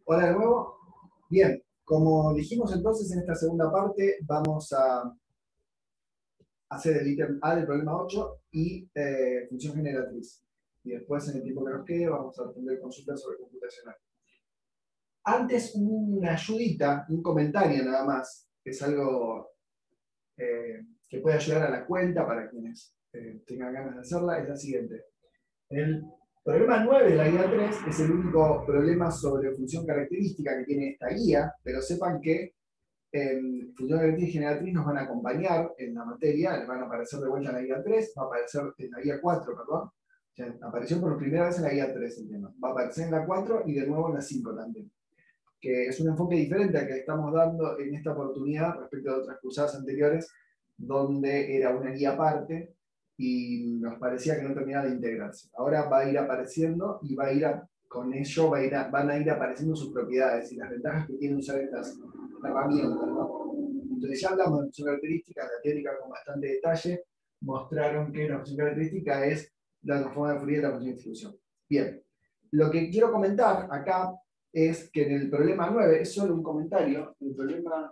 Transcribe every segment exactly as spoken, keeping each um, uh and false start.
Hola de nuevo. Bien, como dijimos entonces en esta segunda parte, vamos a hacer el ítem A del problema ocho y eh, función generatriz. Y después, en el tiempo que nos quede, vamos a responder consultas sobre computacional. Antes, una ayudita, un comentario nada más, que es algo eh, que puede ayudar a la cuenta para quienes eh, tengan ganas de hacerla, es la siguiente. El problema nueve de la guía tres es el único problema sobre función característica que tiene esta guía, pero sepan que en función característica y generatriz nos van a acompañar en la materia, les van a aparecer de vuelta en la guía tres, va a aparecer en la guía cuatro, perdón. O sea, apareció por primera vez en la guía tres el tema. Va a aparecer en la cuatro y de nuevo en la cinco también. Que es un enfoque diferente al que estamos dando en esta oportunidad respecto a otras cursadas anteriores, donde era una guía aparte y nos parecía que no terminaba de integrarse. Ahora va a ir apareciendo y va a ir a, con ello va a ir a, van a ir apareciendo sus propiedades y las ventajas que tiene usar estas herramientas, ¿no? Entonces ya hablamos de función característica, la teórica con bastante detalle mostraron que la función característica es la transformada de Fourier de la función de distribución. Bien, lo que quiero comentar acá es que en el problema nueve, es solo un comentario, el problema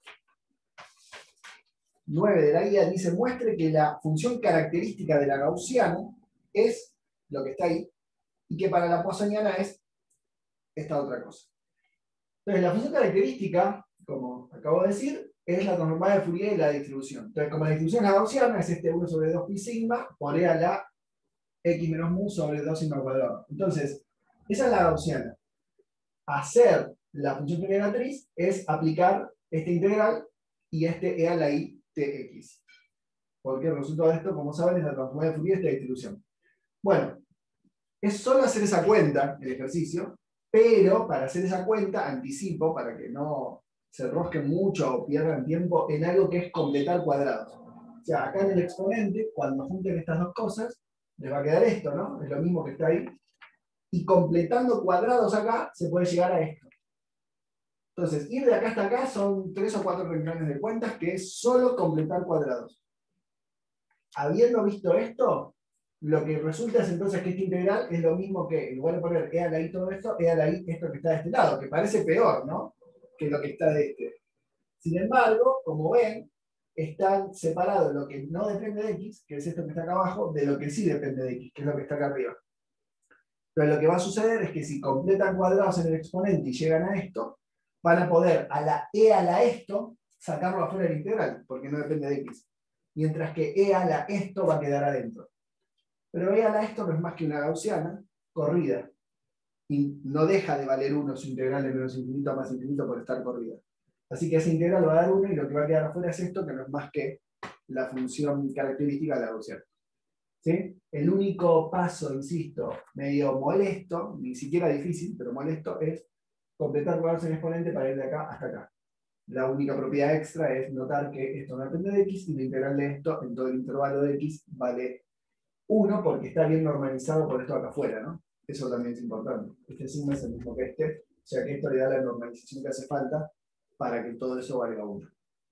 nueve de la guía dice, muestre que la función característica de la gaussiana es lo que está ahí, y que para la poissoniana es esta otra cosa. Entonces, la función característica, como acabo de decir, es la transformada de Fourier de la distribución. Entonces, como la distribución es la gaussiana, es este uno sobre dos pi sigma, por E a la x menos mu sobre dos sigma al cuadrado. Entonces, esa es la gaussiana. Hacer la función generatriz es aplicar este integral y este E a la i tx. Porque el resultado de esto, como saben, es la transformada de Fourier de esta distribución. Bueno, es solo hacer esa cuenta, el ejercicio, pero para hacer esa cuenta, anticipo, para que no se rosquen mucho o pierdan tiempo en algo que es completar cuadrados. O sea, acá en el exponente, cuando junten estas dos cosas, les va a quedar esto, ¿no? Es lo mismo que está ahí. Y completando cuadrados acá, se puede llegar a esto. Entonces, ir de acá hasta acá son tres o cuatro renglones de cuentas que es solo completar cuadrados. Habiendo visto esto, lo que resulta es entonces que este integral es lo mismo que, en lugar de poner e a la i todo esto, e a la i esto que está de este lado, que parece peor, ¿no? Que lo que está de este. Sin embargo, como ven, están separados lo que no depende de x, que es esto que está acá abajo, de lo que sí depende de x, que es lo que está acá arriba. Pero lo que va a suceder es que si completan cuadrados en el exponente y llegan a esto, van a poder a la e a la esto sacarlo afuera del integral, porque no depende de x. Mientras que e a la esto va a quedar adentro. Pero e a la esto no es más que una gaussiana corrida. Y no deja de valer uno su integral de menos infinito a más infinito por estar corrida. Así que ese integral va a dar uno y lo que va a quedar afuera es esto, que no es más que la función característica de la gaussiana. ¿Sí? El único paso, insisto, medio molesto, ni siquiera difícil, pero molesto, es completar cuadrados en exponente para ir de acá hasta acá. La única propiedad extra es notar que esto no depende de x y la integral de esto en todo el intervalo de x vale uno porque está bien normalizado por esto acá afuera, ¿no? Eso también es importante. Este sigma es el mismo que este, o sea que esto le da la normalización que hace falta para que todo eso valga uno.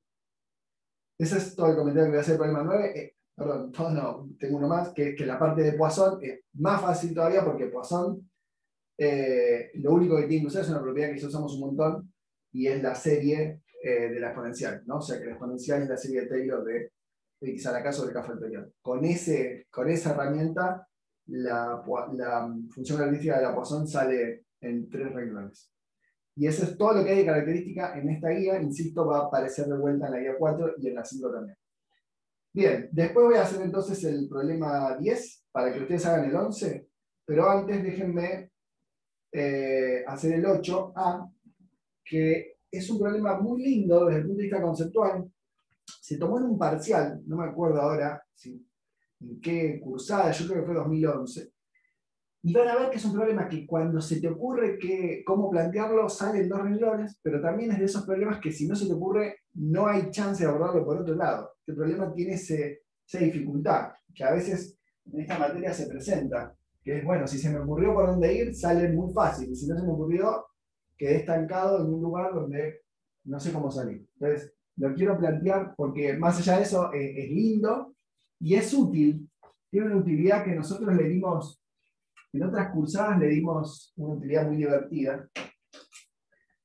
Ese es todo el comentario que voy a hacer para el problema nueve. Eh, perdón, todo no, tengo uno más, que, que la parte de Poisson es más fácil todavía porque Poisson eh, lo único que tiene que usar es una propiedad que ya usamos un montón y es la serie eh, de la exponencial, ¿no? O sea que la exponencial es la serie de Taylor de x a la k sobre k factorial. Con, ese, con esa herramienta, la, la función característica de la Poisson sale en tres renglones. Y eso es todo lo que hay de característica en esta guía. Insisto, va a aparecer de vuelta en la guía cuatro y en la cinco también. Bien, después voy a hacer entonces el problema diez para que ustedes hagan el once, pero antes déjenme eh, hacer el ocho A, que es un problema muy lindo desde el punto de vista conceptual. Se tomó en un parcial, no me acuerdo ahora si, en qué cursada, yo creo que fue dos mil once. Y van a ver que es un problema que cuando se te ocurre que, cómo plantearlo, salen dos renglones, pero también es de esos problemas que si no se te ocurre, no hay chance de abordarlo por otro lado. Este problema tiene ese, esa dificultad, que a veces en esta materia se presenta, que es, bueno, si se me ocurrió por dónde ir, sale muy fácil, y si no se me ocurrió, quedé estancado en un lugar donde no sé cómo salir. Entonces, lo quiero plantear porque más allá de eso es, es lindo y es útil, tiene una utilidad que nosotros le dimos. En otras cursadas le dimos una utilidad muy divertida,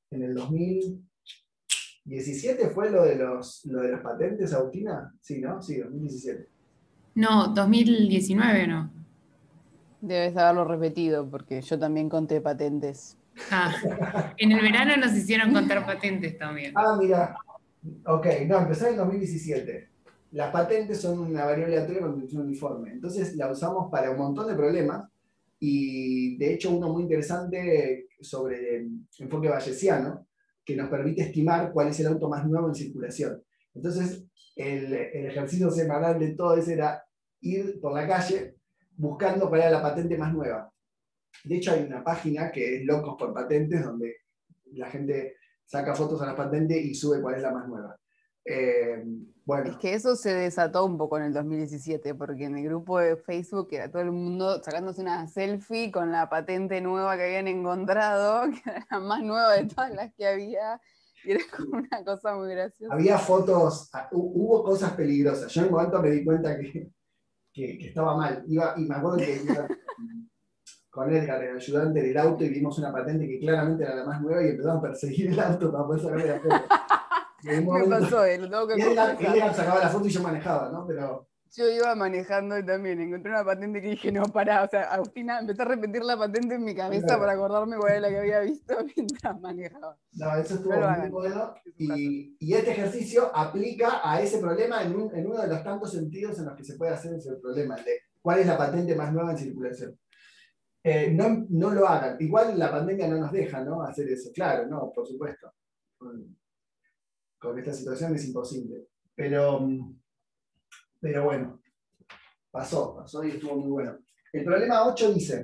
en el dos mil diecisiete fue lo de, los, lo de las patentes, Agustina. Sí, ¿no? Sí, dos mil diecisiete. No, dos mil diecinueve no. Debes haberlo repetido, porque yo también conté patentes. Ah, en el verano nos hicieron contar patentes también. Ah, mira. Ok, no, empezó en el dos mil diecisiete. Las patentes son una variable aleatoria con distribución uniforme. Entonces la usamos para un montón de problemas. Y de hecho uno muy interesante sobre enfoque bayesiano, que nos permite estimar cuál es el auto más nuevo en circulación. Entonces el, el ejercicio semanal de todo eso era ir por la calle buscando cuál era la patente más nueva. De hecho hay una página que es Locos por Patentes, donde la gente saca fotos a las patentes y sube cuál es la más nueva. Eh, bueno. Es que eso se desató un poco en el dos mil diecisiete, porque en el grupo de Facebook era todo el mundo sacándose una selfie con la patente nueva que habían encontrado, que era la más nueva de todas las que había, y era como una cosa muy graciosa. Había fotos, hubo cosas peligrosas. Yo en un momento me di cuenta que, que, que estaba mal. Iba, y me acuerdo que iba con Edgar, el ayudante del auto, y vimos una patente que claramente era la más nueva y empezamos a perseguir el auto para poder sacarle la foto. Me momento, pasó, eh, lo tengo que Edgar, Edgar sacaba la foto y yo manejaba, ¿no? Pero... Yo iba manejando y también encontré una patente que dije, no, pará, o sea, Agustina, empecé a repetir la patente en mi cabeza claro. para acordarme cuál era la que había visto mientras manejaba. No, eso estuvo no muy bueno. Y, y este ejercicio aplica a ese problema en, un, en uno de los tantos sentidos en los que se puede hacer ese problema, el de cuál es la patente más nueva en circulación. Eh, no, no lo hagan. Igual la pandemia no nos deja, ¿no?, hacer eso. Claro, no, por supuesto. Con, con esta situación es imposible. Pero... Pero bueno, pasó, pasó y estuvo muy bueno. El problema ocho dice,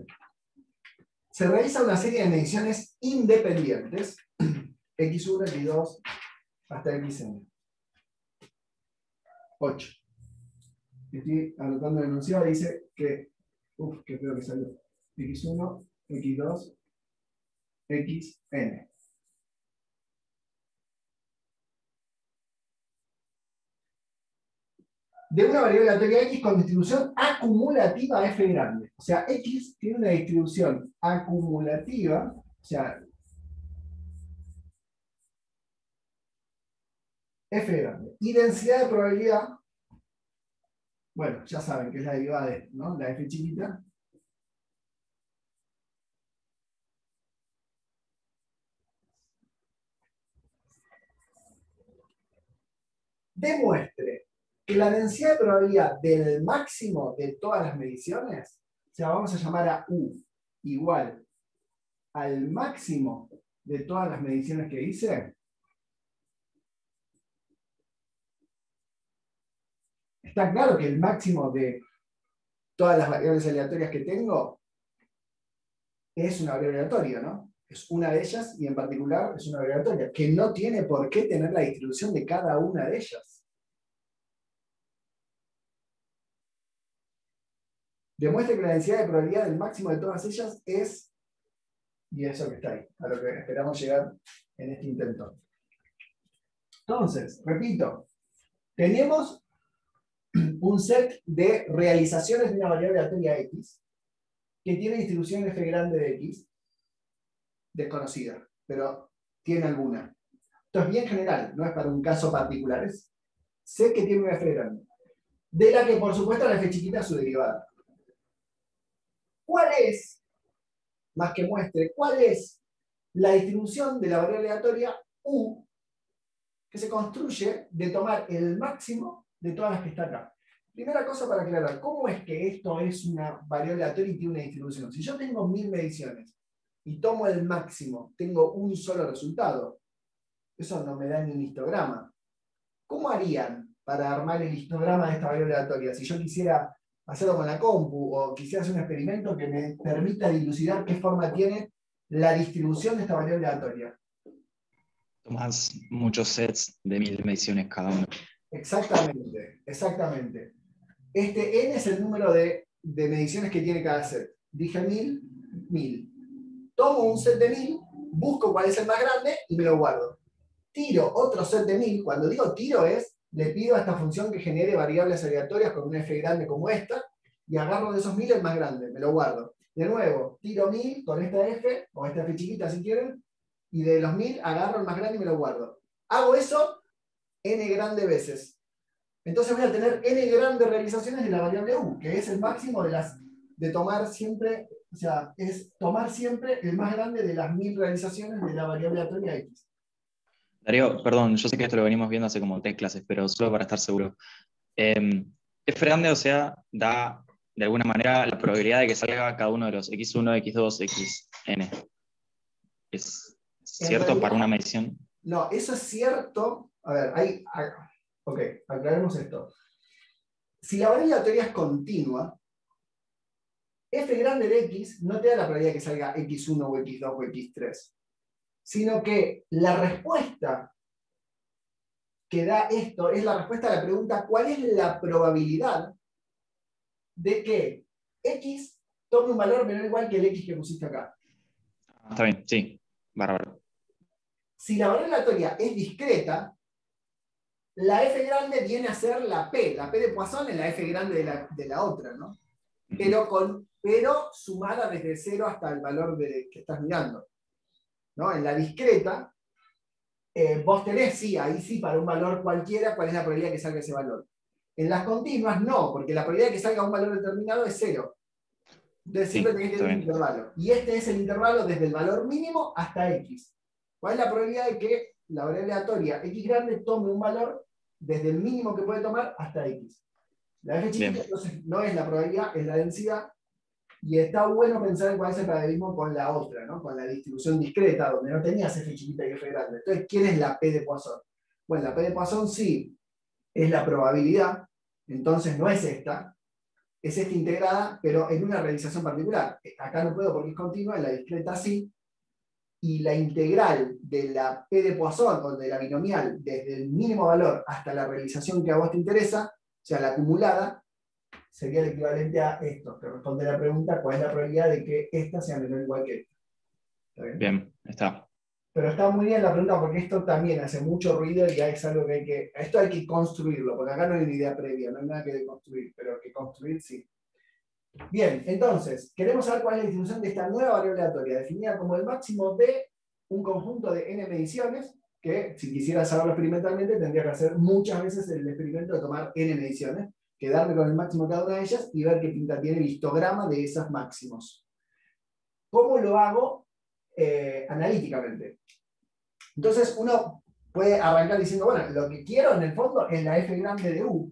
se realiza una serie de mediciones independientes, equis uno, equis dos, hasta equis ene. ocho. Estoy anotando el enunciado, dice que, uff, qué feo que salió. equis uno, equis dos, equis ene. De una variable aleatoria X con distribución acumulativa F grande. O sea, X tiene una distribución acumulativa, o sea, F grande. Y densidad de probabilidad, bueno, ya saben que es la derivada de, ¿no?, la F chiquita. Demuestre que la densidad de probabilidad del máximo de todas las mediciones, o sea, vamos a llamar a U igual al máximo de todas las mediciones que hice, está claro que el máximo de todas las variables aleatorias que tengo es una variable aleatoria, ¿no? Es una de ellas y en particular es una variable aleatoria, que no tiene por qué tener la distribución de cada una de ellas. Demuestre que la densidad de probabilidad del máximo de todas ellas es, y eso que está ahí, a lo que esperamos llegar en este intento. Entonces, repito, tenemos un set de realizaciones de una variable aleatoria X que tiene distribución F grande de X desconocida, pero tiene alguna. Esto es bien general, no es para un caso particular, es sé que tiene una F grande, de la que por supuesto la F chiquita es su derivada. ¿Cuál es, más que muestre, cuál es la distribución de la variable aleatoria U que se construye de tomar el máximo de todas las que está acá? Primera cosa para aclarar, ¿cómo es que esto es una variable aleatoria y tiene una distribución? Si yo tengo mil mediciones y tomo el máximo, tengo un solo resultado. Eso no me da ni un histograma. ¿Cómo harían para armar el histograma de esta variable aleatoria? Si yo quisiera hacerlo con la compu o quisiera hacer un experimento que me permita dilucidar qué forma tiene la distribución de esta variable aleatoria. Tomás muchos sets de mil mediciones cada uno. Exactamente, exactamente. Este n es el número de, de mediciones que tiene cada set. Dije mil, mil. Tomo un set de mil, busco cuál es el más grande y me lo guardo. Tiro otro set de mil. Cuando digo tiro es, le pido a esta función que genere variables aleatorias con una f grande como esta, y agarro de esos mil el más grande, me lo guardo. De nuevo, tiro mil con esta f, o esta f chiquita si quieren, Y de los mil agarro el más grande y me lo guardo. Hago eso n grande veces. Entonces voy a tener n grandes realizaciones de la variable u, que es el máximo de las de tomar siempre, o sea, es tomar siempre el más grande de las mil realizaciones de la variable aleatoria x. Darío, perdón, yo sé que esto lo venimos viendo hace como tres clases, pero solo para estar seguro. Eh, F grande, o sea, da de alguna manera la probabilidad de que salga cada uno de los equis uno, equis dos, xn. ¿Es En cierto realidad, para una medición? no, eso es cierto. A ver, hay, hay- ok, aclaremos esto. Si la variable aleatoria es continua, f grande de x no te da la probabilidad de que salga equis uno o equis dos o equis tres, sino que la respuesta que da esto es la respuesta a la pregunta ¿cuál es la probabilidad de que x tome un valor menor o igual que el x que pusiste acá? Está bien, sí, bárbaro. Si la variable aleatoria es discreta, la f grande viene a ser la p. La p de Poisson es la f grande de la, de la otra, ¿no? Pero, con, pero sumada desde cero hasta el valor de, que estás mirando, ¿no? En la discreta, eh, vos tenés, sí, ahí sí, para un valor cualquiera, cuál es la probabilidad de que salga ese valor. En las continuas no, porque la probabilidad de que salga un valor determinado es cero. Entonces siempre Sí, tenés que está tener un bien. intervalo. Y este es el intervalo desde el valor mínimo hasta x. ¿Cuál es la probabilidad de que la variable aleatoria x grande tome un valor desde el mínimo que puede tomar hasta x? La f chiquita Bien. entonces no es la probabilidad, es la densidad. Y está bueno pensar en cuál es el paralelismo con la otra, ¿no? Con la distribución discreta, donde no tenías f chiquita y f grande. Entonces, ¿quién es la p de Poisson? Bueno, la p de Poisson sí es la probabilidad, entonces no es esta, es esta integrada, pero en una realización particular. Acá no puedo porque es continua, en la discreta sí, y la integral de la p de Poisson, o de la binomial, desde el mínimo valor hasta la realización que a vos te interesa, o sea, la acumulada, sería el equivalente a esto, que responde a la pregunta cuál es la probabilidad de que esta sea menor o igual que esta. ¿Está bien? Bien, está. Pero está muy bien la pregunta porque esto también hace mucho ruido y es algo que hay que... Esto hay que construirlo, porque acá no hay una idea previa, no hay nada que construir, pero que construir sí. Bien, entonces, queremos saber cuál es la distribución de esta nueva variable aleatoria, definida como el máximo de un conjunto de n mediciones, que si quisiera saberlo experimentalmente tendría que hacer muchas veces el experimento de tomar n mediciones, quedarme con el máximo de cada una de ellas y ver qué pinta tiene el histograma de esos máximos. ¿Cómo lo hago? Eh, analíticamente. Entonces uno puede arrancar diciendo, bueno, lo que quiero en el fondo es la f grande de u.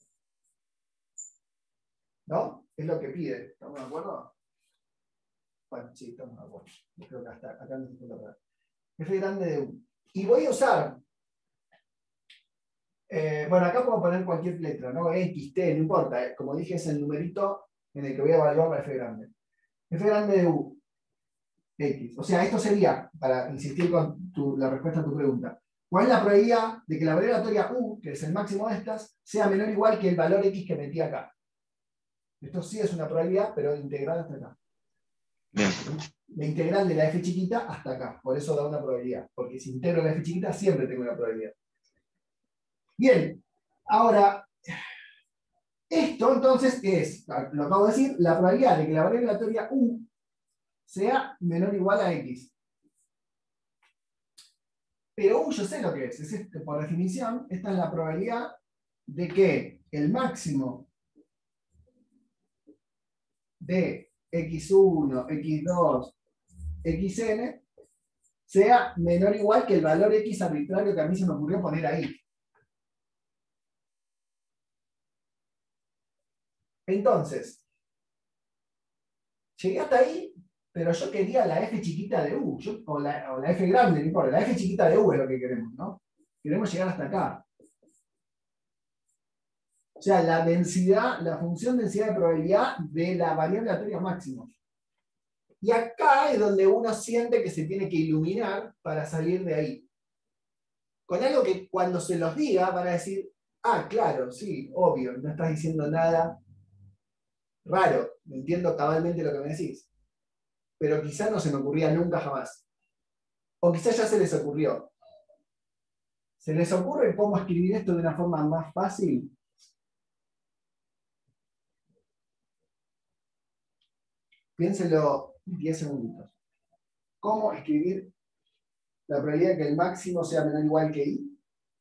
¿No? Es lo que pide. ¿Estamos de acuerdo? Bueno, sí, estamos de acuerdo. Yo creo que hasta acá no se puede hablar. F grande de u. Y voy a usar, eh, bueno, acá puedo poner cualquier letra, ¿no? X, T, no importa. eh. Como dije, es el numerito en el que voy a evaluar la f grande. F grande de u. X. O sea, esto sería, para insistir con tu, la respuesta a tu pregunta, ¿cuál es la probabilidad de que la variable aleatoria u, que es el máximo de estas, sea menor o igual que el valor x que metí acá? Esto sí es una probabilidad, pero integrada hasta acá. Bien. La integral de la f chiquita hasta acá, por eso da una probabilidad, porque si integro la f chiquita siempre tengo una probabilidad. Bien, ahora, esto entonces es, lo acabo de decir, la probabilidad de que la variable aleatoria u sea menor o igual a x. Pero u yo sé lo que es, es este, por definición, esta es la probabilidad de que el máximo de equis uno, equis dos, xn sea menor o igual que el valor x arbitrario que a mí se me ocurrió poner ahí. Entonces, llegué hasta ahí, pero yo quería la f chiquita de u, yo, o, la, o la f grande, no importa, la f chiquita de u es lo que queremos, ¿no? Queremos llegar hasta acá. O sea, la densidad, la función densidad de probabilidad de la variable aleatoria máxima. Y acá es donde uno siente que se tiene que iluminar para salir de ahí. Con algo que cuando se los diga van a decir, ah, claro, sí, obvio, no estás diciendo nada raro, entiendo cabalmente lo que me decís. Pero quizás no se me ocurría nunca jamás. O quizás ya se les ocurrió. ¿Se les ocurre cómo escribir esto de una forma más fácil? Piénselo diez segunditos. ¿Cómo escribir la probabilidad de que el máximo sea menor o igual que i?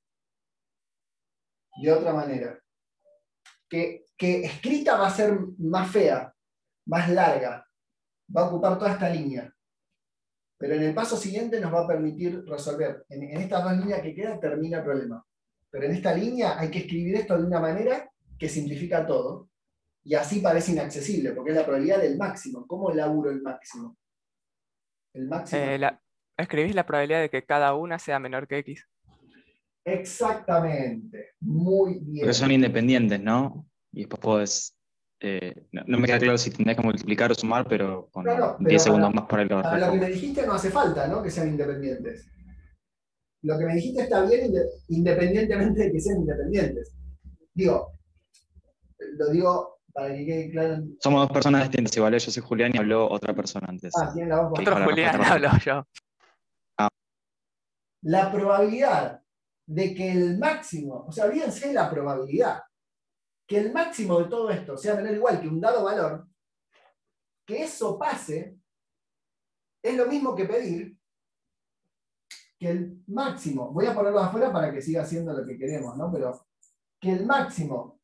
De otra manera. Que, que escrita va a ser más fea, más larga. Va a ocupar toda esta línea. Pero en el paso siguiente nos va a permitir resolver. En, en estas dos líneas que quedan termina el problema. Pero en esta línea hay que escribir esto de una manera que simplifica todo. Y así parece inaccesible, porque es la probabilidad del máximo. ¿Cómo laburo el máximo? El máximo. Eh, la- escribís la probabilidad de que cada una sea menor que X. Exactamente. Muy bien. Porque son independientes, ¿no? Y después podés. eh, no, no me queda claro si tendrías que multiplicar o sumar, pero con No, no, pero diez segundos para- más para el Para lo que resto. me dijiste no hace falta, ¿no? Que sean independientes. Lo que me dijiste está bien inde- independientemente de que sean independientes. Digo, lo digo para que quede claro. Somos dos personas distintas, igual. Yo soy Julián y habló otra persona antes. Ah, tiene la voz ¿Qué bajita. Otro dijo la Julián respuesta hablo correcta? yo. La probabilidad de que el máximo, o sea, olvídense de la probabilidad, que el máximo de todo esto sea menor o igual que un dado valor, que eso pase, es lo mismo que pedir que el máximo, voy a ponerlo afuera para que siga siendo lo que queremos, ¿no? Pero que el máximo,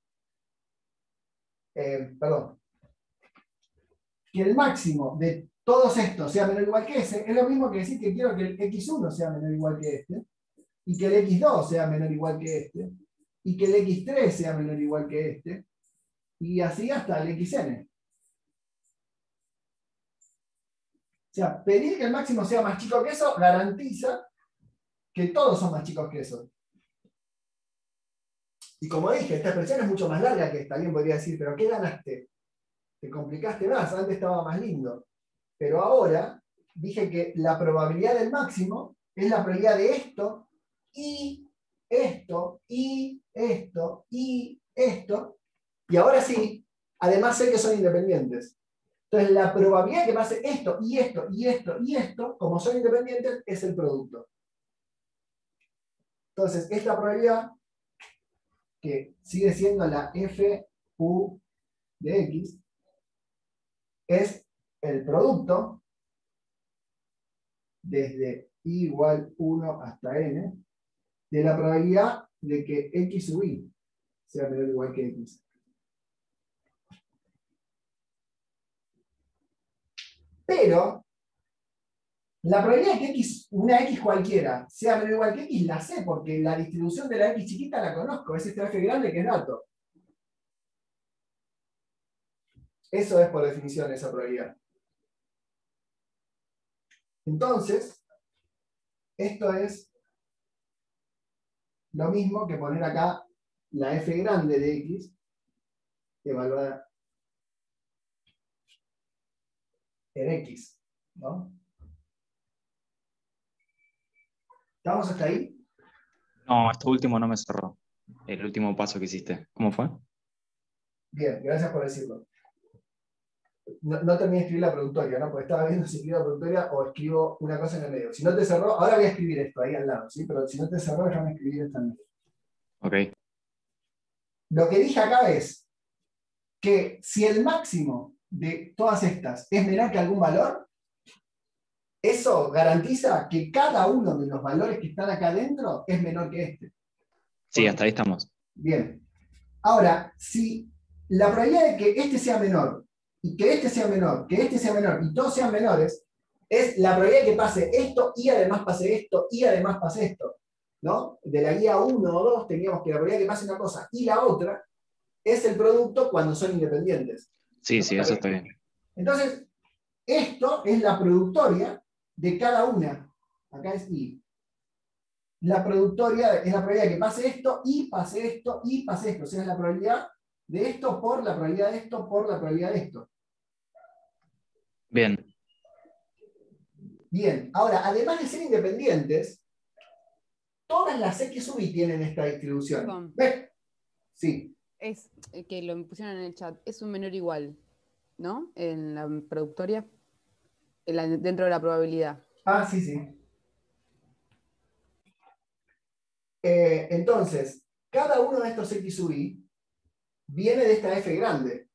eh, perdón, que el máximo de todos estos sea menor o igual que ese, es lo mismo que decir que quiero que el equis uno sea menor o igual que este, y que el equis dos sea menor o igual que este, y que el equis tres sea menor o igual que este, y así hasta el equis ene. O sea, pedir que el máximo sea más chico que eso garantiza que todos son más chicos que eso. Y como dije, esta expresión es mucho más larga que esta. Alguien podría decir, ¿pero qué ganaste? Te complicaste más, antes estaba más lindo. Pero ahora dije que la probabilidad del máximo es la probabilidad de esto, y esto, y esto, y esto. Y ahora sí, además sé que son independientes. Entonces la probabilidad de que pase esto, y esto, y esto, y esto, como son independientes, es el producto. Entonces, esta probabilidad, que sigue siendo la F U de X, es el producto desde i igual uno hasta n de la probabilidad de que X sub i sea menor o igual que X. Pero la probabilidad de que X, una X cualquiera sea menor o igual que X la sé porque la distribución de la X chiquita la conozco, es este F grande que es dato. Eso es por definición esa probabilidad. Entonces, esto es lo mismo que poner acá la F grande de X evaluada en X, ¿no? ¿Estamos hasta ahí? No, esto último no me cerró. El último paso que hiciste. ¿Cómo fue? Bien, gracias por decirlo. No, no terminé de escribir la productoria, ¿no? Porque estaba viendo si escribo la productoria o escribo una cosa en el medio. Si no te cerró, ahora voy a escribir esto ahí al lado, ¿sí? Pero si no te cerró, déjame escribir esto en medio. Ok. Lo que dije acá es que si el máximo de todas estas es menor que algún valor, eso garantiza que cada uno de los valores que están acá adentro es menor que este. Sí, hasta ahí estamos. Bien. Ahora, si la probabilidad de que este sea menor, y que este sea menor, que este sea menor, y todos sean menores, es la probabilidad de que pase esto, y además pase esto, y además pase esto. ¿No? De la guía uno o dos teníamos que la probabilidad de que pase una cosa y la otra es el producto cuando son independientes. Sí, sí, eso está bien. Entonces, esto es la productoria de cada una. Acá es I. La productoria es la probabilidad de que pase esto, y pase esto, y pase esto. O sea, es la probabilidad de esto por la probabilidad de esto por la probabilidad de esto. Bien. Bien, ahora, además de ser independientes, todas las X sub i tienen esta distribución. Perdón. ¿Ves? Sí. Es eh, que lo pusieron en el chat, es un menor igual, ¿no? En la productoria, en la- dentro de la probabilidad. Ah, sí, sí. Eh, entonces, cada uno de estos X sub i viene de esta F grande.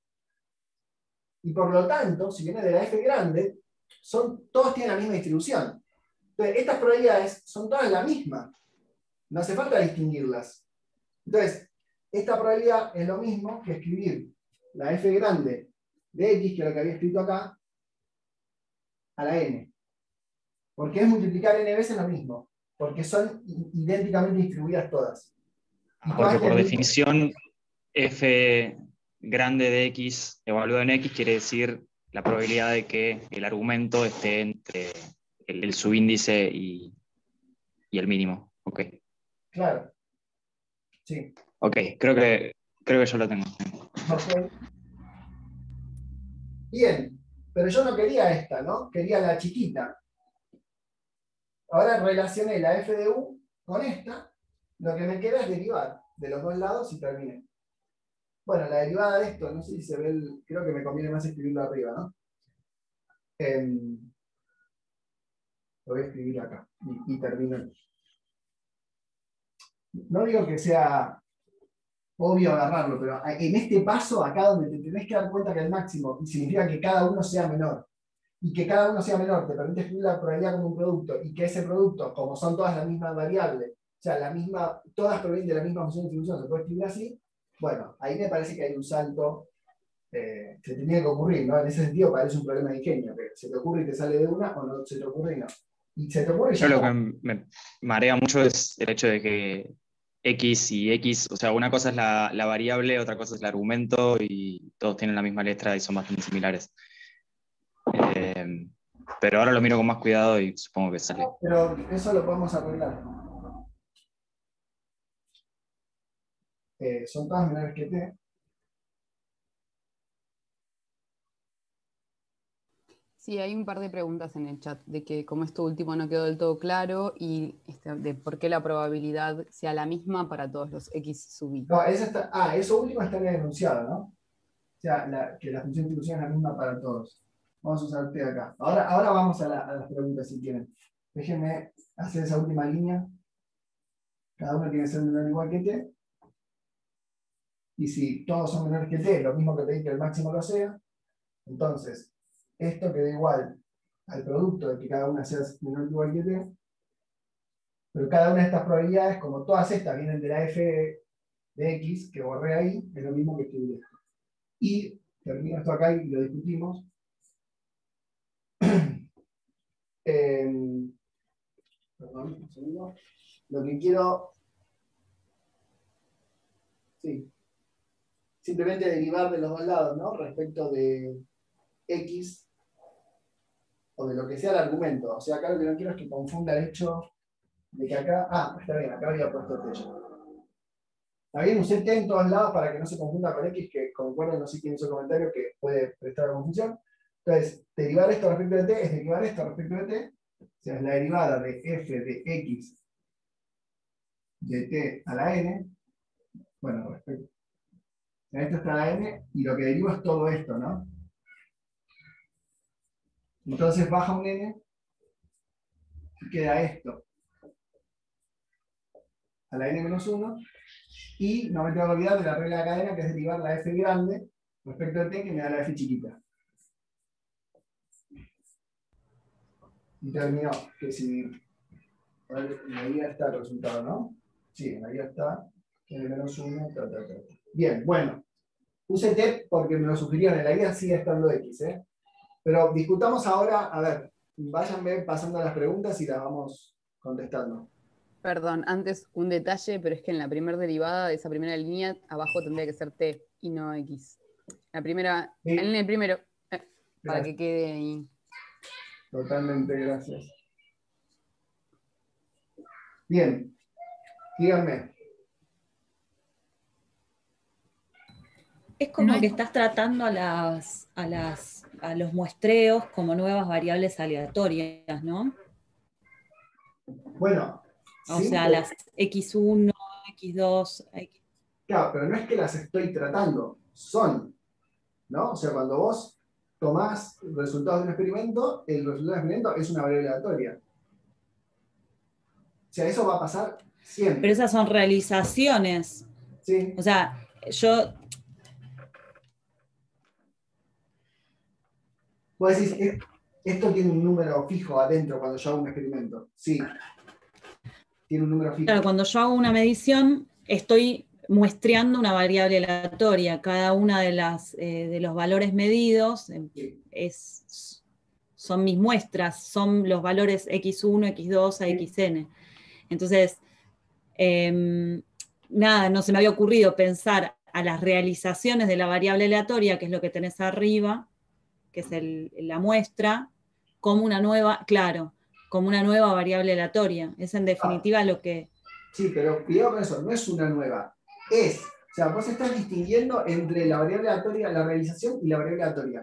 Y por lo tanto, si viene de la F grande, son, todos tienen la misma distribución. Entonces, estas probabilidades son todas la misma. No hace falta distinguirlas. Entonces, esta probabilidad es lo mismo que escribir la f grande de x, que es lo que había escrito acá, a la n. Porque es multiplicar n veces lo mismo. Porque son idénticamente distribuidas todas. Y Porque todas por tienen- definición, f grande de x evaluado en x quiere decir la probabilidad de que el argumento esté entre el, el subíndice y, y el mínimo. Ok. Claro. Sí. Ok, creo que, creo que yo lo tengo. Ok. Bien. Pero yo no quería esta, ¿no? Quería la chiquita. Ahora relacioné la f de u con esta. Lo que me queda es derivar de los dos lados y terminé. Bueno, la derivada de esto, no sé si se ve el... Creo que me conviene más escribirlo arriba, ¿no? Em, lo voy a escribir acá y, y termino. No digo que sea obvio agarrarlo, pero en este paso, acá donde te tenés que dar cuenta que el máximo significa que cada uno sea menor, y que cada uno sea menor te permite escribir la probabilidad como un producto, y que ese producto, como son todas la misma variable, o sea, la misma, todas provienen de la misma función de distribución, se puede escribir así, bueno, ahí me parece que hay un salto eh, que te tiene que ocurrir, ¿no? En ese sentido parece un problema de ingenio, pero se te ocurre y te sale de una, o no se te ocurre y no. Y se te ocurre y ya Yo lo está. que me marea mucho es el hecho de que x y x, o sea, una cosa es la, la variable, otra cosa es el argumento, y todos tienen la misma letra y son bastante similares. Eh, pero ahora lo miro con más cuidado y supongo que sale. Pero eso lo podemos arreglar. Eh, son todas menores que t. Sí, hay un par de preguntas en el chat de que como esto último no quedó del todo claro y este, de por qué la probabilidad sea la misma para todos los x sub i. No, esa está, ah, eso último está en el enunciado, ¿no? O sea, la- que la función de distribución es la misma para todos. Vamos a usar t acá. Ahora, ahora vamos a, la- a las preguntas si quieren. Déjenme hacer esa última línea. Cada uno tiene que ser menor o igual que t. Y si todos son menores que t, lo mismo que pedí que el máximo lo sea, entonces esto queda igual al producto de que cada una sea menor o igual que t. Pero cada una de estas probabilidades, como todas estas vienen de la f de x, que borré ahí, es lo mismo que escribí esto. Y termino esto acá y lo discutimos. Eh, perdón, un segundo. Lo que quiero, sí, simplemente derivar de los dos lados, ¿no? Respecto de x o de lo que sea el argumento. O sea, acá lo que no quiero es que confunda el hecho de que acá, ah, está bien, acá había puesto t ya. Está bien, usé t en todos lados para que no se confunda con x, que concuerden, no sé quién hizo el comentario, que puede prestar confusión. Entonces, derivar esto respecto de t es derivar esto respecto de t. O sea, es la derivada de f de x de t a la n. Bueno, respecto. O sea, esto está a la n y lo que derivo es todo esto, ¿no? Entonces baja un n y queda esto a la n menos uno. Y no me tengo que olvidar de la regla de cadena, que es derivar la f grande respecto de t, que me da la f chiquita. Y terminó, que si en la guía está el resultado, ¿no? Sí, en la guía está n menos uno, ta, ta, ta. Bien, bueno. Puse t porque me lo sugirieron, en la guía sigue estando x, ¿eh? Pero discutamos ahora, a ver, váyanme pasando las preguntas y las vamos contestando. Perdón, antes un detalle, pero es que en la primera derivada de esa primera línea, abajo tendría que ser t y no x. La primera, Sí. en el primero, eh, para Gracias. que quede ahí. Totalmente, gracias. Bien, díganme. Es como No es- que estás tratando a, las, a, las, a los muestreos como nuevas variables aleatorias, ¿no? Bueno, O sí, sea, pero- las equis uno, equis dos, X... claro, pero no es que las estoy tratando, son, ¿no? O sea, cuando vos tomás resultados de un experimento, el resultado del experimento es una variable aleatoria. O sea, eso va a pasar siempre. Pero esas son realizaciones. ¿Sí? O sea, yo... Vos decís, es- Esto tiene un número fijo adentro cuando yo hago un experimento. Sí. Tiene un número fijo. Claro, cuando yo hago una medición, estoy muestreando una variable aleatoria. Cada una de, las, eh, de los valores medidos Sí. es, son mis muestras, son los valores equis uno, equis dos a equis ene. Entonces, eh, nada, no se me había ocurrido pensar a las realizaciones de la variable aleatoria, que es lo que tenés arriba, que es el, la muestra, como una nueva, claro, como una nueva variable aleatoria. Es en definitiva lo que... Sí, pero cuidado con eso, no es una nueva. Es, o sea, vos estás distinguiendo entre la variable aleatoria, la realización y la variable aleatoria.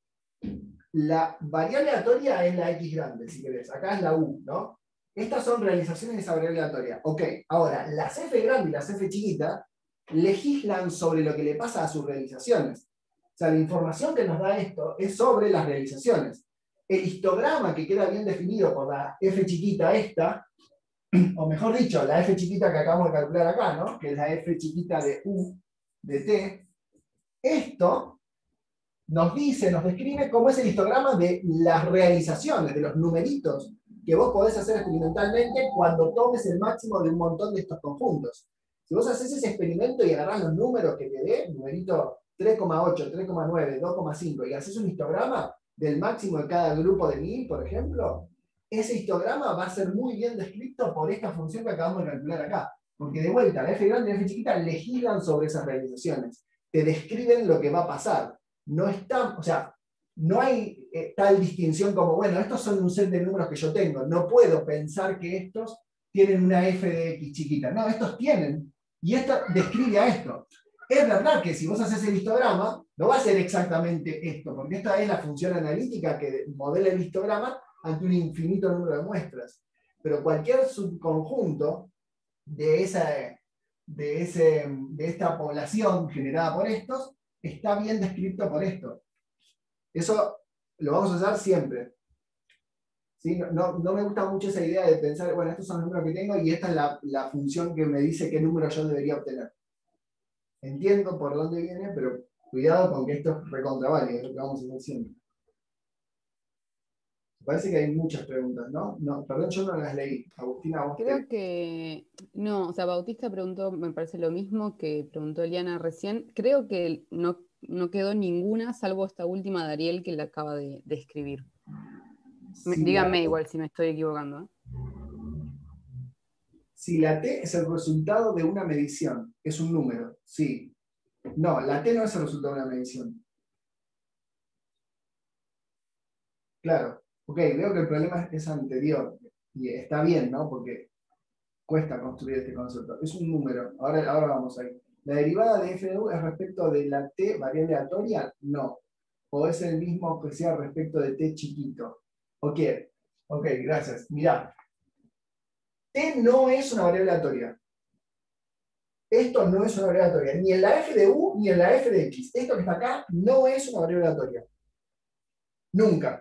La variable aleatoria es la X grande, si querés. Acá es la U, ¿no? Estas son realizaciones de esa variable aleatoria. Ok, ahora, las F grande y las F chiquita legislan sobre lo que le pasa a sus realizaciones. O sea, la información que nos da esto es sobre las realizaciones. El histograma que queda bien definido por la F chiquita esta, o mejor dicho, la F chiquita que acabamos de calcular acá, ¿no? Que es la F chiquita de U de T, esto nos dice, nos describe cómo es el histograma de las realizaciones, de los numeritos que vos podés hacer experimentalmente cuando tomes el máximo de un montón de estos conjuntos. Si vos haces ese experimento y agarrás los números que te dé, numerito tres coma ocho, tres coma nueve, dos coma cinco, y haces un histograma del máximo de cada grupo de mil, por ejemplo, ese histograma va a ser muy bien descrito por esta función que acabamos de calcular acá. Porque de vuelta, la F grande y la F chiquita legislan sobre esas realizaciones. Te describen lo que va a pasar. No está, o sea, no hay eh, tal distinción como, bueno, estos son un set de números que yo tengo. No puedo pensar que estos tienen una F de X chiquita. No, estos tienen. Y esto describe a esto. Es verdad que si vos haces el histograma, no va a ser exactamente esto, porque esta es la función analítica que modela el histograma ante un infinito número de muestras. Pero cualquier subconjunto de, esa, de, ese, de esta población generada por estos está bien descrito por esto. Eso lo vamos a usar siempre. ¿Sí? No, no, no me gusta mucho esa idea de pensar, bueno, estos son los números que tengo y esta es la, la función que me dice qué número yo debería obtener. Entiendo por dónde viene, pero cuidado con que esto es recontraválido, es lo que vamos a hacer siempre. Parece que hay muchas preguntas, ¿no? No, perdón, yo no las leí. Agustina, vos Creo te... que no, o sea, Bautista preguntó, me parece lo mismo que preguntó Eliana recién. Creo que no, no quedó ninguna, salvo esta última de Ariel que la acaba de, de escribir. Me- Si díganme la, igual si me estoy equivocando, ¿eh? si la T es el resultado de una medición, es un número, sí. No, la T no es el resultado de una medición. Claro, ok, veo que el problema es anterior. Y está bien, ¿no? Porque cuesta construir este concepto. Es un número. Ahora, ahora vamos ahí. ¿La derivada de F de U es respecto de la T variable aleatoria? No. ¿O es el mismo que sea respecto de T chiquito? Ok, ok, gracias. Mirá. T no es una variable aleatoria. Esto no es una variable aleatoria. Ni en la F de U ni en la F de X. Esto que está acá no es una variable aleatoria. Nunca.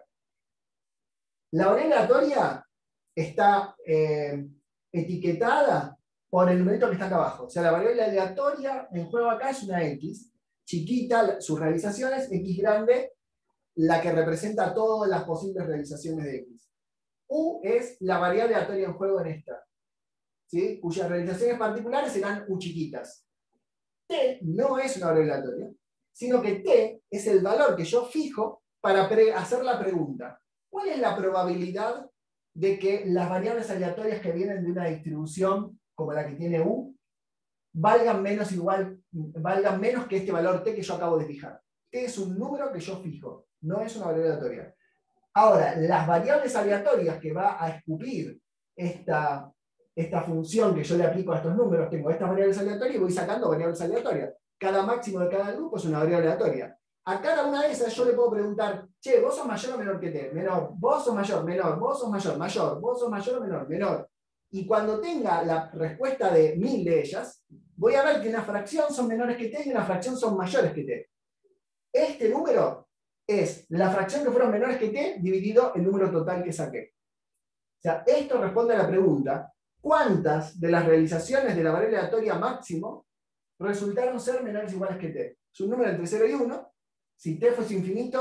La variable aleatoria está eh, etiquetada por el numerito que está acá abajo. O sea, la variable aleatoria en juego acá es una X, chiquita sus realizaciones, X grande, la que representa todas las posibles realizaciones de X. U es la variable aleatoria en juego en esta, ¿sí? Cuyas realizaciones particulares serán U chiquitas. T no es una variable aleatoria, sino que T es el valor que yo fijo para hacer la pregunta. ¿Cuál es la probabilidad de que las variables aleatorias que vienen de una distribución como la que tiene U valgan menos, igual, valgan menos que este valor T que yo acabo de fijar? T es un número que yo fijo, no es una variable aleatoria. Ahora, las variables aleatorias que va a escupir esta, esta función que yo le aplico a estos números, tengo estas variables aleatorias y voy sacando variables aleatorias. Cada máximo de cada grupo es una variable aleatoria. A cada una de esas yo le puedo preguntar, che, ¿vos sos mayor o menor que T? Menor. ¿Vos sos mayor? Menor. ¿Vos sos mayor? Mayor. ¿Vos sos mayor o menor? Menor. Y cuando tenga la respuesta de mil de ellas, voy a ver que una fracción son menores que T y una fracción son mayores que T. Este número es la fracción que fueron menores que T dividido el número total que saqué. O sea, esto responde a la pregunta, ¿cuántas de las realizaciones de la variable aleatoria máximo resultaron ser menores o iguales que T? Es un número entre cero y uno. Si T fuese infinito,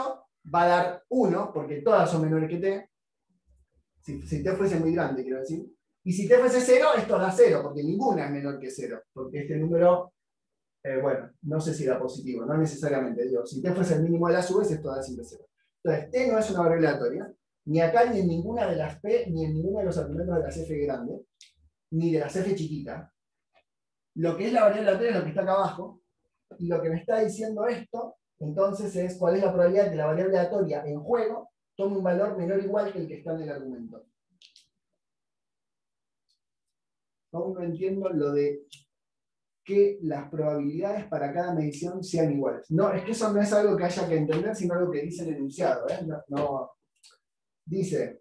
va a dar uno, porque todas son menores que t. Si, si t fuese muy grande, quiero decir. Y si t fuese cero, esto da cero, porque ninguna es menor que cero. Porque este número, eh, bueno, no sé si da positivo, no necesariamente. Digo, si t fuese el mínimo de las u's, esto da siempre cero. Entonces, t no es una variable aleatoria, ni acá ni en ninguna de las p, ni en ninguno de los argumentos de las f grandes, ni de las f chiquitas. Lo que es la variable aleatoria es lo que está acá abajo, y lo que me está diciendo esto, entonces, es cuál es la probabilidad de que la variable aleatoria en juego tome un valor menor o igual que el que está en el argumento. Aún no entiendo lo de que las probabilidades para cada medición sean iguales. No, es que eso no es algo que haya que entender, sino algo que dice el enunciado. ¿eh? No, no. Dice,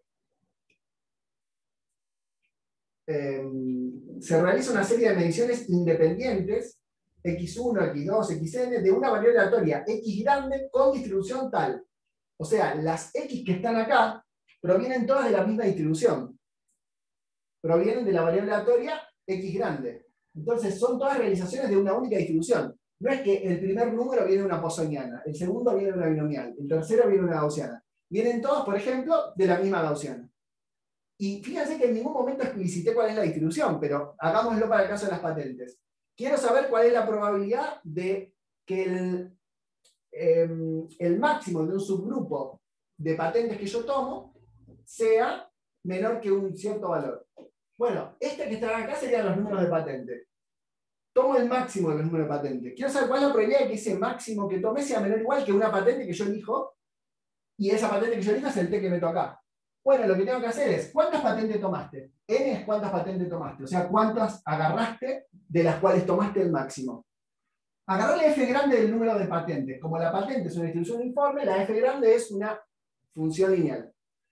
eh, se realiza una serie de mediciones independientes, equis uno, equis dos, xn, de una variable aleatoria x grande con distribución tal. O sea, las x que están acá provienen todas de la misma distribución. Provienen de la variable aleatoria x grande. Entonces, son todas realizaciones de una única distribución. No es que el primer número viene de una poissoniana, el segundo viene de una binomial, el tercero viene de una gaussiana. Vienen todos, por ejemplo, de la misma gaussiana. Y fíjense que en ningún momento explicité cuál es la distribución, pero hagámoslo para el caso de las patentes. Quiero saber cuál es la probabilidad de que el, eh, el máximo de un subgrupo de patentes que yo tomo sea menor que un cierto valor. Bueno, este que están acá serían los números de patente. Tomo el máximo de los números de patente. Quiero saber cuál es la probabilidad de que ese máximo que tomé sea menor o igual que una patente que yo elijo, y esa patente que yo elijo es el T que meto acá. Bueno, lo que tengo que hacer es, ¿cuántas patentes tomaste? N es cuántas patentes tomaste, o sea, cuántas agarraste de las cuales tomaste el máximo. Agarrar la F grande del número de patentes. Como la patente es una distribución uniforme, la F grande es una función lineal.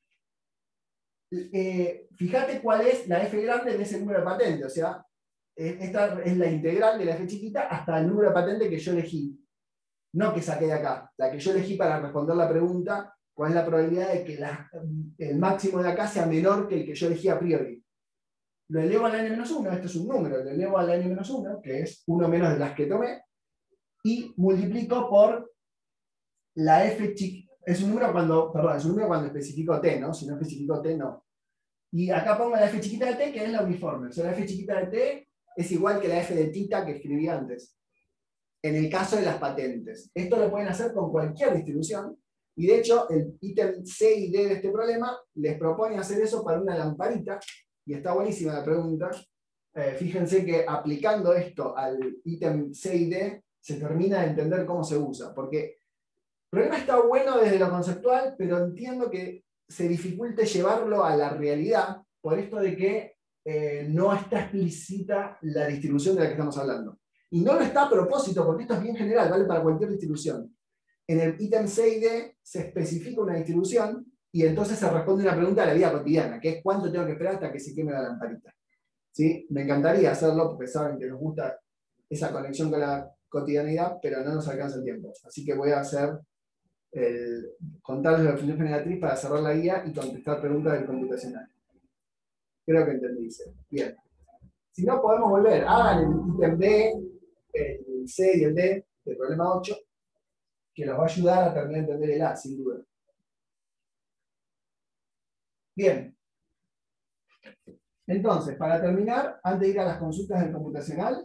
Eh, fíjate cuál es la F grande de ese número de patentes, o sea, esta es la integral de la F chiquita hasta el número de patente que yo elegí. No que saqué de acá, la que yo elegí para responder la pregunta, ¿cuál es la probabilidad de que la, el máximo de acá sea menor que el que yo elegí a priori? Lo elevo a la n menos uno, esto es un número, lo elevo a la n menos uno, que es uno menos de las que tomé, y multiplico por la F chiquita. Es un número cuando, perdón, es un número cuando especifico t, ¿no? Si no especifico t, no. Y acá pongo la F chiquita de t, que es la uniforme. O sea, la F chiquita de t es igual que la F de tita que escribí antes. En el caso de las patentes. Esto lo pueden hacer con cualquier distribución. Y de hecho, el ítem C y D de este problema les propone hacer eso para una lamparita. Y está buenísima la pregunta. Eh, fíjense que aplicando esto al ítem C y D, se termina de entender cómo se usa. Porque el problema está bueno desde lo conceptual, pero entiendo que se dificulte llevarlo a la realidad por esto de que eh, no está explícita la distribución de la que estamos hablando. Y no lo está a propósito, porque esto es bien general, vale para cualquier distribución. En el ítem C y D se especifica una distribución y entonces se responde una pregunta de la vida cotidiana, que es cuánto tengo que esperar hasta que se queme la lamparita. ¿Sí? Me encantaría hacerlo porque saben que nos gusta esa conexión con la cotidianidad, pero no nos alcanza el tiempo. Así que voy a hacer el, contarles la función generatriz para cerrar la guía y contestar preguntas del computacional. Creo que entendí. Bien. Si no, podemos volver. Hagan el ítem B, el C y el D del problema ocho, que los va a ayudar a terminar de entender el A, sin duda. Bien. Entonces, para terminar, antes de ir a las consultas del computacional,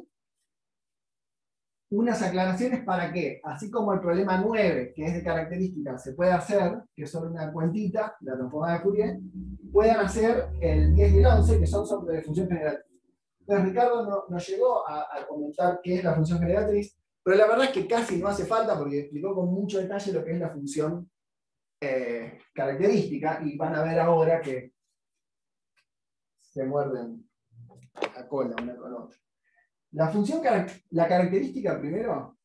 unas aclaraciones para que, así como el problema nueve, que es de características, se puede hacer, que es sobre una cuentita, la transformada de Fourier, puedan hacer el diez y el once, que son sobre función generatriz. Entonces, Ricardo no, nos llegó a, a comentar qué es la función generatriz, pero la verdad es que casi no hace falta porque explicó con mucho detalle lo que es la función eh, característica, y van a ver ahora que se muerden la cola una con otra. La función, la característica primero,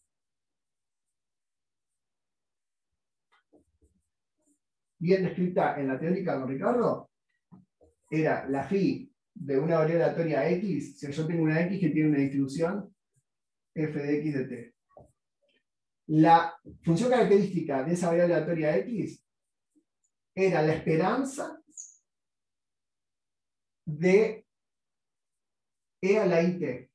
bien descrita en la teórica con Ricardo, era la phi de una variable aleatoria x, si yo tengo una x que tiene una distribución f de x de t. La función característica de esa variable aleatoria x era la esperanza de e a la it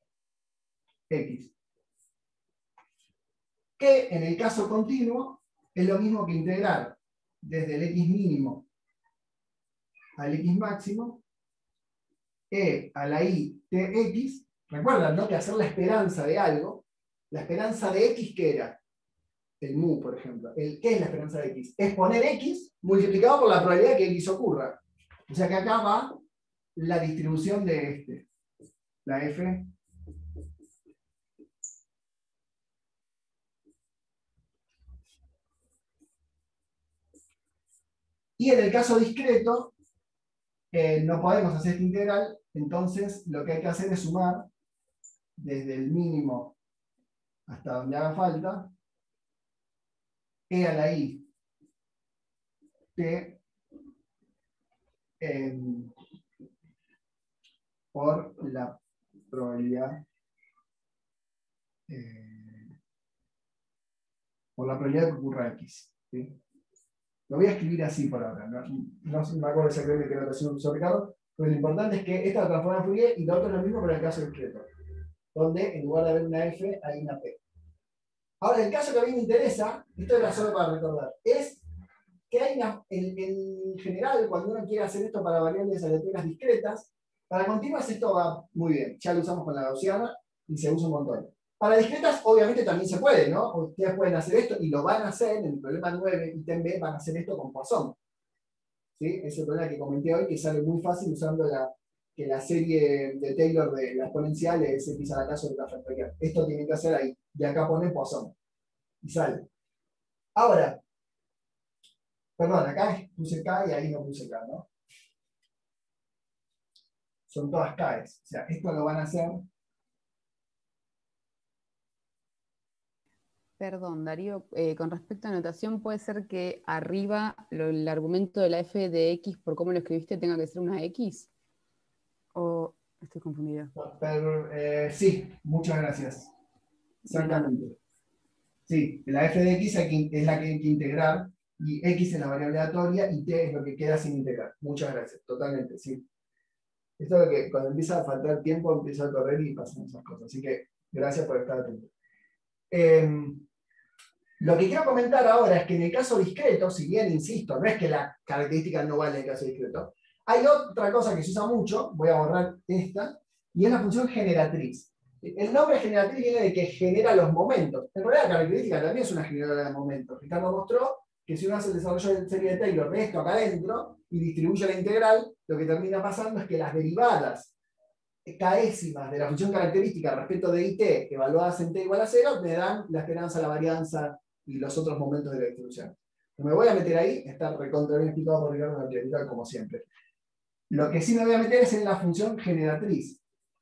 x, que en el caso continuo es lo mismo que integrar desde el x mínimo al x máximo, e a la i tx. Recuerdan, ¿no?, que hacer la esperanza de algo, la esperanza de x, ¿qué era? El mu, por ejemplo. El, ¿qué es la esperanza de x? Es poner x multiplicado por la probabilidad de que x ocurra. O sea que acá va la distribución de este. La f. Y en el caso discreto, eh, no podemos hacer esta integral, entonces lo que hay que hacer es sumar desde el mínimo hasta donde haga falta, e a la i t eh, por la probabilidad eh, por la probabilidad de que ocurra x. ¿Sí? Lo voy a escribir así por ahora. No, no me acuerdo exactamente qué notación usó Ricardo, pero lo importante es que esta la transforma en Fourier y lo otro es lo mismo para el caso discreto, donde en lugar de haber una f hay una p. Ahora, el caso que a mí me interesa, esto era solo para recordar, es que hay una, en, en general, cuando uno quiere hacer esto para variables aleatorias discretas, para continuas esto va muy bien. Ya lo usamos con la gaussiana y se usa un montón. Para discretas, obviamente también se puede, ¿no? Ustedes pueden hacer esto y lo van a hacer en el problema nueve, ítem B, van a hacer esto con Poisson. ¿Sí? Es el problema que comenté hoy, que sale muy fácil usando la, que la serie de Taylor de la exponencial es x a la k sobre la factorial. Esto tienen que hacer ahí. Y acá ponen Poisson. Y sale. Ahora, perdón, acá puse K y ahí no puse K, ¿no? Son todas K's. O sea, esto lo van a hacer. Perdón, Darío, eh, con respecto a notación, ¿puede ser que arriba lo- el argumento de la f de x, por cómo lo escribiste, tenga que ser una x? ¿O estoy confundida? Pero, eh, sí, muchas gracias. De nada. Exactamente. Sí, la f de x hay que- es la que hay que integrar, y x es la variable aleatoria, y t es lo que queda sin integrar. Muchas gracias, totalmente, sí. Esto es lo que cuando empieza a faltar tiempo, empieza a correr y pasan esas cosas. Así que gracias por estar atento. Eh, lo que quiero comentar ahora es que en el caso discreto, si bien insisto, no es que la característica no vale en el caso discreto, hay otra cosa que se usa mucho, voy a borrar esta, y es la función generatriz. El nombre generatriz viene de que genera los momentos. En realidad la característica también es una generadora de momentos. Ricardo mostró que si uno hace el desarrollo de serie de Taylor de esto acá adentro y distribuye la integral, lo que termina pasando es que las derivadas k'ésimas de la función característica respecto de it, evaluadas en t igual a cero, me dan la esperanza, la varianza y los otros momentos de la distribución. No me voy a meter ahí, está recontra bien explicado por Ricardo en la teoría, como siempre. Lo que sí me voy a meter es en la función generatriz.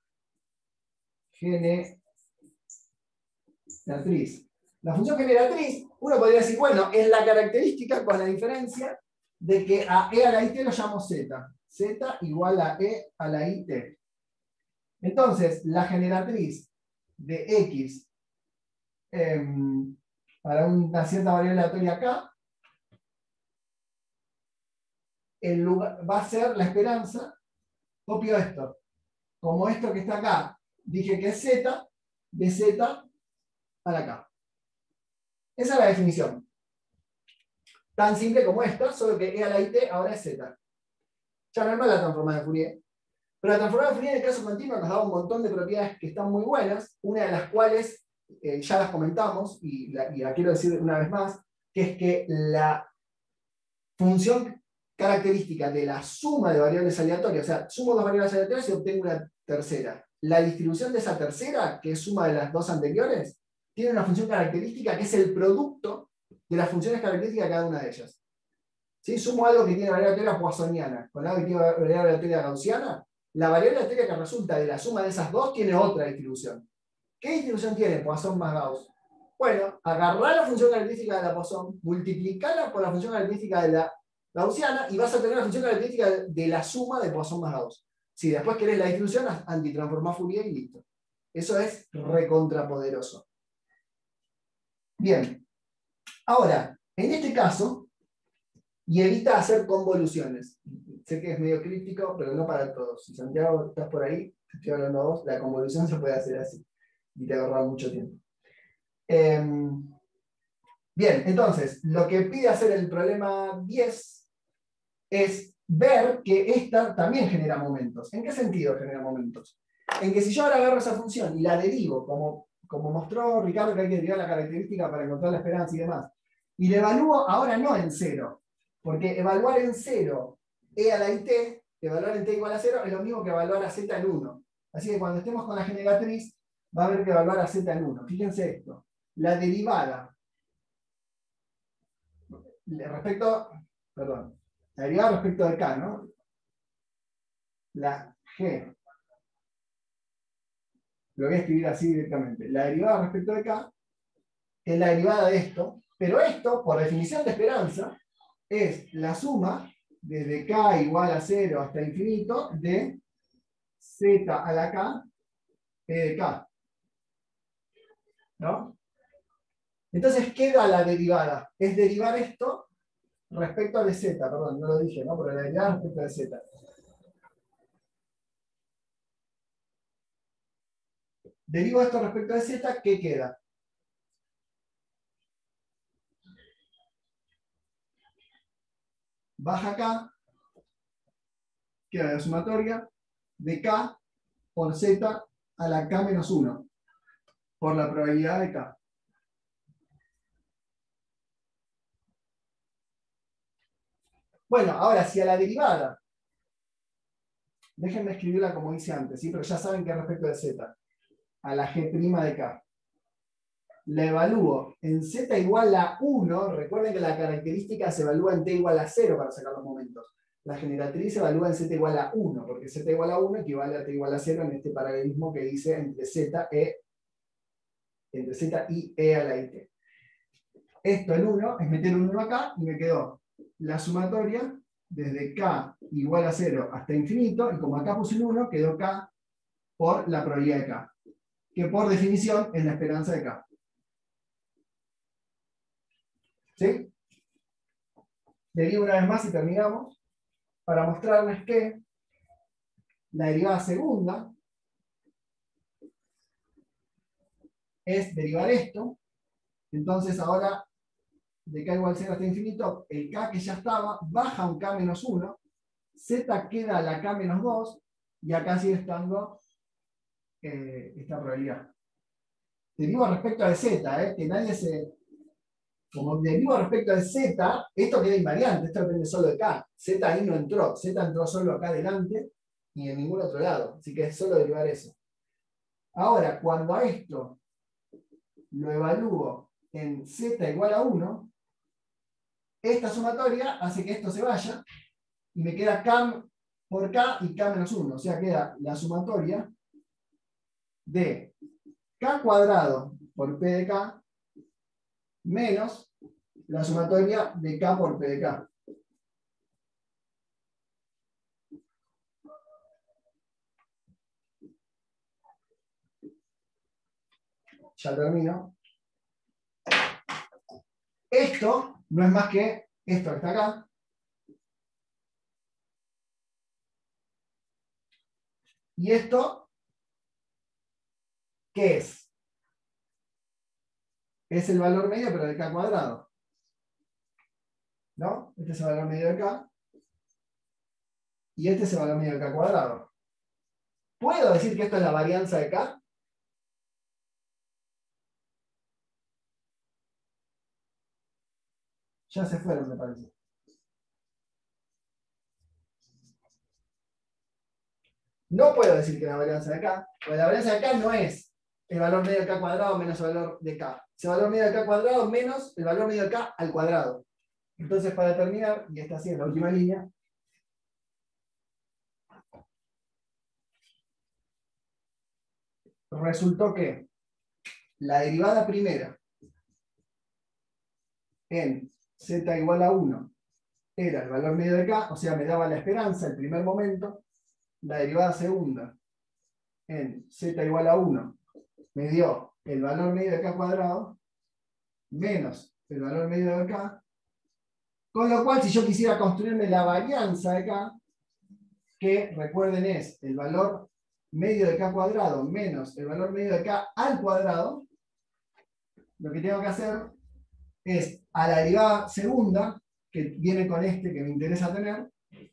Generatriz. La función generatriz, uno podría decir, bueno, es la característica con la diferencia de que a e a la it lo llamo z. Z igual a e a la it. Entonces, la generatriz de x eh, para una cierta variable aleatoria acá, el lugar, va a ser la esperanza, copio esto, como esto que está acá, dije que es z, de z a la k. Esa es la definición. Tan simple como esta, solo que e a la it ahora es z. Ya no es más la transformada de Fourier. Pero la transformada de Fourier en el caso continuo nos da un montón de propiedades que están muy buenas, una de las cuales eh, ya las comentamos, y la, y la quiero decir una vez más, que es que la función característica de la suma de variables aleatorias, o sea, sumo dos variables aleatorias y obtengo una tercera. La distribución de esa tercera, que es suma de las dos anteriores, tiene una función característica que es el producto de las funciones características de cada una de ellas. ¿Sí? Sumo algo que tiene variable aleatoria poissoniana con algo que tiene variable aleatoria gaussiana, la variable aleatoria que resulta de la suma de esas dos tiene otra distribución. ¿Qué distribución tiene Poisson más Gauss? Bueno, agarrar la función característica de la Poisson, multiplicarla por la función característica de la gaussiana y vas a tener la función característica de la suma de Poisson más Gauss. Si después querés la distribución, antitransformás Fourier y listo. Eso es recontrapoderoso. Bien. Ahora, en este caso, y evita hacer convoluciones. Sé que es medio crítico, pero no para todos. Si Santiago estás por ahí, te estoy hablando a vos, la convolución se puede hacer así. Y te ahorra mucho tiempo. Eh, Bien, entonces, lo que pide hacer el problema diez es ver que esta también genera momentos. ¿En qué sentido genera momentos? En que si yo ahora agarro esa función y la derivo, como, como mostró Ricardo que hay que derivar la característica para encontrar la esperanza y demás, y le evalúo ahora no en cero, porque evaluar en cero e a la i t, evaluar en t igual a cero, es lo mismo que evaluar a z en uno. Así que cuando estemos con la generatriz, va a haber que evaluar a z en uno. Fíjense esto. La derivada respecto, perdón, la derivada respecto de k, ¿no? La g, lo voy a escribir así directamente. La derivada respecto de k es la derivada de esto, pero esto, por definición de esperanza, es la suma desde k igual a cero hasta infinito de z a la k p de k. ¿No? Entonces, ¿qué da la derivada? Es derivar esto respecto de z, perdón, no lo dije, ¿no? Pero la derivada respecto de z. Derivo esto respecto de z, ¿qué queda? Baja k, queda la sumatoria de k por z a la k menos uno, por la probabilidad de k. Bueno, ahora si a la derivada, déjenme escribirla como hice antes, ¿sí? Pero ya saben que es respecto de z, a la g' de k. La evalúo en z igual a uno, recuerden que la característica se evalúa en t igual a cero para sacar los momentos. La generatriz se evalúa en z igual a uno, porque z igual a uno equivale a t igual a cero en este paralelismo que dice entre z, e, entre z y e a la it. Esto en uno es meter un uno acá y me quedó la sumatoria desde k igual a cero hasta infinito, y como acá puse un uno, quedó k por la probabilidad de k, que por definición es la esperanza de k. ¿Sí? Derivo una vez más y terminamos, para mostrarles que la derivada segunda es derivar esto. Entonces ahora, de k igual a cero hasta infinito, el k que ya estaba, baja un k menos uno, z queda a la k menos dos, y acá sigue estando eh, esta probabilidad. Derivo respecto de z, eh, que nadie se... Como derivo respecto de z, esto queda invariante, esto depende solo de k. Z ahí no entró, z entró solo acá adelante y en ningún otro lado. Así que es solo derivar eso. Ahora, cuando a esto lo evalúo en z igual a uno, esta sumatoria hace que esto se vaya y me queda k por k y k menos uno. O sea, queda la sumatoria de k cuadrado por p de k menos la sumatoria de k por p de k. Ya termino. Esto no es más que esto que está acá. ¿Y esto qué es? Es el valor medio, pero de k cuadrado. ¿No? Este es el valor medio de k. Y este es el valor medio de k cuadrado. ¿Puedo decir que esto es la varianza de k? Ya se fueron, me parece. No puedo decir que es la varianza de k, porque la varianza de k no es el valor medio de k cuadrado menos el valor de k. Es el valor medio de k cuadrado menos el valor medio de k al cuadrado. Entonces, para terminar, y esta sí es la última línea, resultó que la derivada primera en z igual a uno era el valor medio de k, o sea, me daba la esperanza el primer momento. La derivada segunda en z igual a uno me dio el valor medio de k cuadrado menos el valor medio de k, con lo cual si yo quisiera construirme la varianza de k, que recuerden es el valor medio de k cuadrado menos el valor medio de k al cuadrado, lo que tengo que hacer es a la derivada segunda, que viene con este que me interesa tener,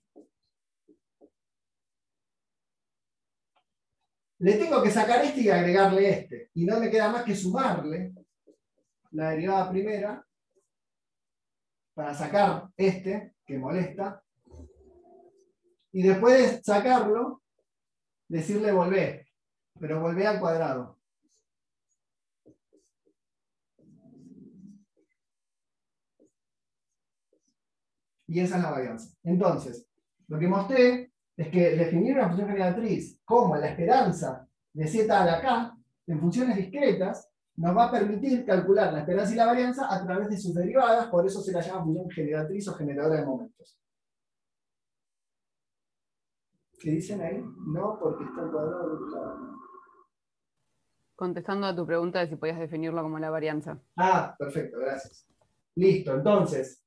le tengo que sacar este y agregarle este. Y no me queda más que sumarle la derivada primera para sacar este, que molesta. Y después de sacarlo, decirle volver. Pero volver al cuadrado. Y esa es la varianza. Entonces, lo que mostré es que definir una función generatriz como la esperanza de z a la k en funciones discretas nos va a permitir calcular la esperanza y la varianza a través de sus derivadas, por eso se la llama función generatriz o generadora de momentos. ¿Qué dicen ahí? No, porque está el cuadrado del lado. Contestando a tu pregunta de si podías definirlo como la varianza. Ah, perfecto, gracias. Listo, entonces,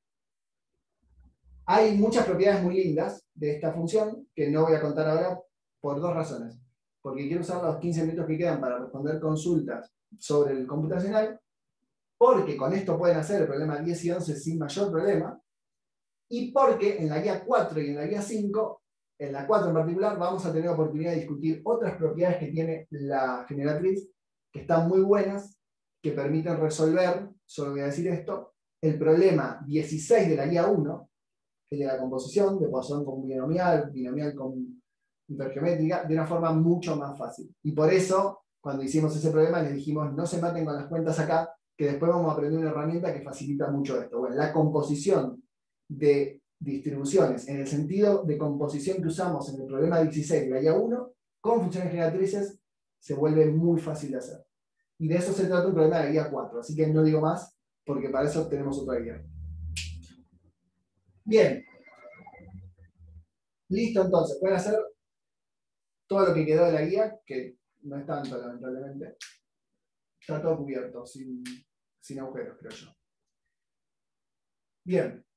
hay muchas propiedades muy lindas de esta función que no voy a contar ahora por dos razones. Porque quiero usar los quince minutos que quedan para responder consultas sobre el computacional, porque con esto pueden hacer el problema diez y once sin mayor problema, y porque en la guía cuatro y en la guía cinco, en la cuatro en particular, vamos a tener oportunidad de discutir otras propiedades que tiene la generatriz, que están muy buenas, que permiten resolver, solo voy a decir esto, el problema dieciséis de la guía uno, el de la composición, de Poisson con binomial, binomial con hipergeométrica, de una forma mucho más fácil. Y por eso, cuando hicimos ese problema, les dijimos, no se maten con las cuentas acá, que después vamos a aprender una herramienta que facilita mucho esto. Bueno, la composición de distribuciones, en el sentido de composición que usamos en el problema dieciséis de la guía uno, con funciones generatrices, se vuelve muy fácil de hacer. Y de eso se trata un problema de la guía cuatro, así que no digo más, porque para eso tenemos otra guía. Bien. Listo, entonces, pueden hacer todo lo que quedó de la guía, que no es tanto, lamentablemente. Está todo cubierto, sin, sin agujeros, creo yo. Bien.